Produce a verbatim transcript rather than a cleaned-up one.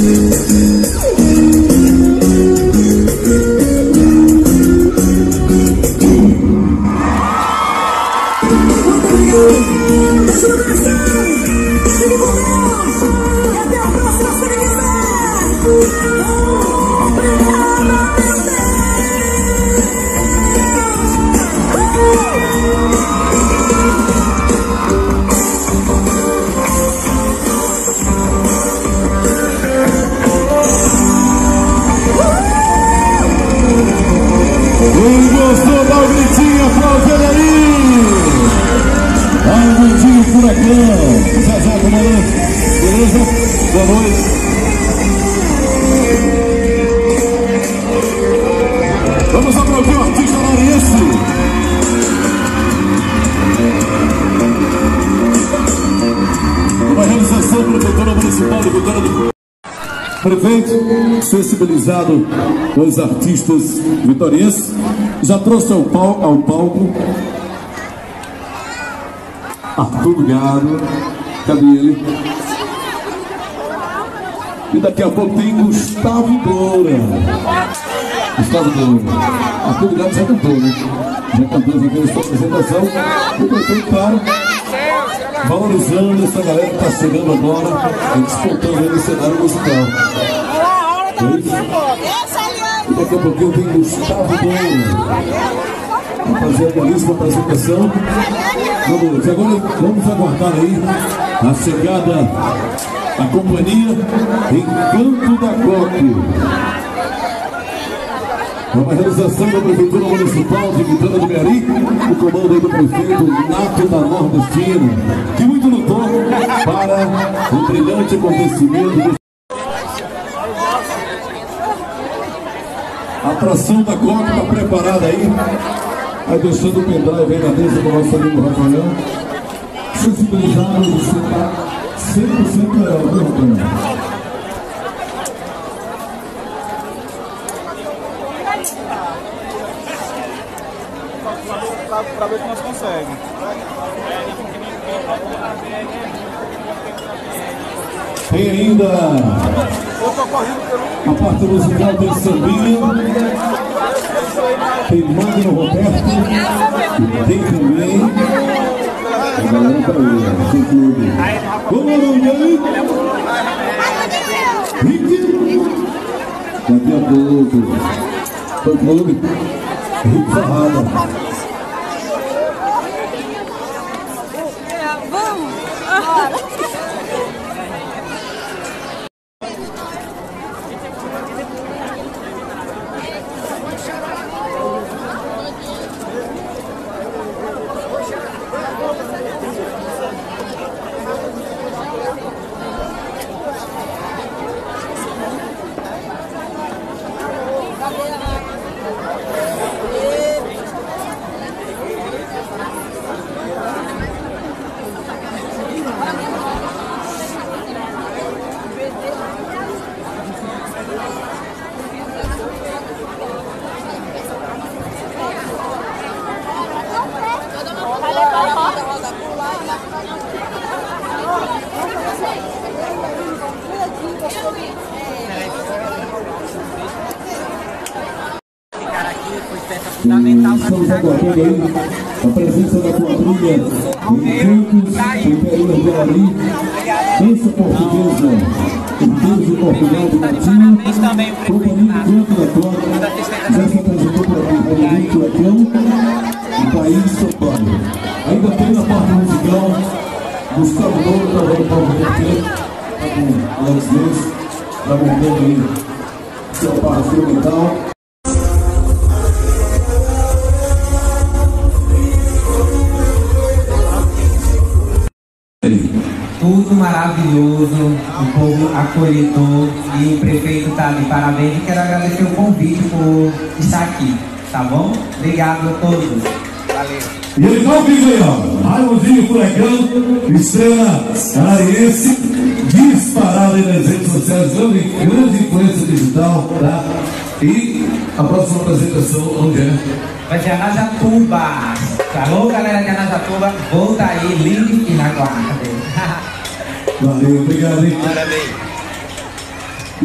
Gostou? Dá um gritinho, aplaudindo aí! Dá um gritinho, Furacão! Zezé, comandante, beleza? Boa noite! Vamos aplaudir o artista maranhense! Uma realização Prefeitura Municipal de Vitória do Prefeito, sensibilizado com os artistas vitorienses, já trouxe ao, pal ao palco Arthur Gado, cadê ele? E daqui a pouco tem Gustavo Doura. Gustavo Doura. Arthur Gado já cantou, né? Já cantou, já fez sua apresentação. O prefeito, claro, valorizando essa galera que está chegando agora e disputando aí no cenário musical. E daqui a pouquinho tem Gustavo Doura. Vamos fazer a belíssima apresentação. Vamos, agora vamos aguardar aí a chegada da companhia Encanto da Coque. É uma realização da Prefeitura Municipal de Vitória do Meari, o comando aí do prefeito Nato da Nordestina, que muito lutou para um brilhante acontecimento. A atração da Coque está preparada aí. Vai deixando o pendrive aí na mesa do nosso amigo Rafael. Sensibilizado, você está cem por cento legal, viu, Rafael? Para ver se nós conseguimos. Tem ainda a parte musical, tem sambinha, tem Magno Roberto, tem também a galera tá aí, tem clube. Vamos lá, aí? Rick, daqui a pouco, foi clube, Rick Farrada. Estamos aguardando aí a presença da quadrilha Encantos Imperial de Meari, dança portuguesa, Deus de Portugal de Matinho, companhia Encanto da Coque, já se apresentou por aqui, Rodrigo Furacão, do país de São Paulo. Ainda tem na parte musical Gustavo Doura, trabalhando para o Roberto, está com Alex Reis, está montando aí seu par instrumental. Tudo maravilhoso, o povo acolhedor e o prefeito está de parabéns. E quero agradecer o convite por estar aqui, tá bom? Obrigado a todos. Valeu. E ele não vive aí, ó. Raimundinho Furacão, estrela canariense, disparado aí nas redes sociais, grande, grande influência digital, tá? E a próxima apresentação, onde é? Vai ser Anajatuba. Alô, galera de Anajatuba, volta aí, link e na guarda. Valeu, obrigado, hein? Parabéns.